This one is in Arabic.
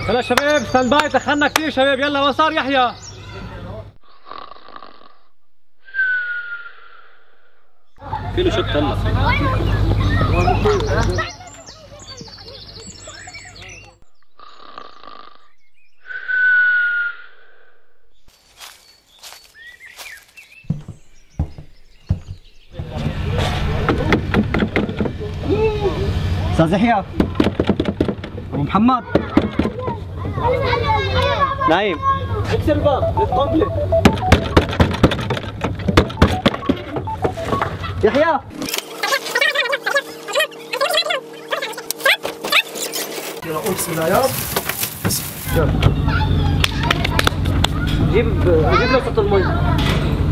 يلا شباب ستاند باي، دخلنا كثير شباب. يلا وين صار يحيى؟ في له شوت هلا. استاذ يحيى، ابو محمد، نايم، اكسر الباب للكومبليت. يحيى يلا قوم بسم الله يا رب. يلا جيب له صوت المي.